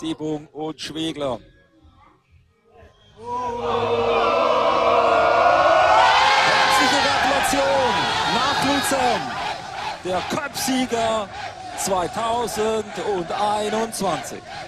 Siebung und Schwegler. Herzliche Gratulation nach Luzern, der Cup-Sieger 2021.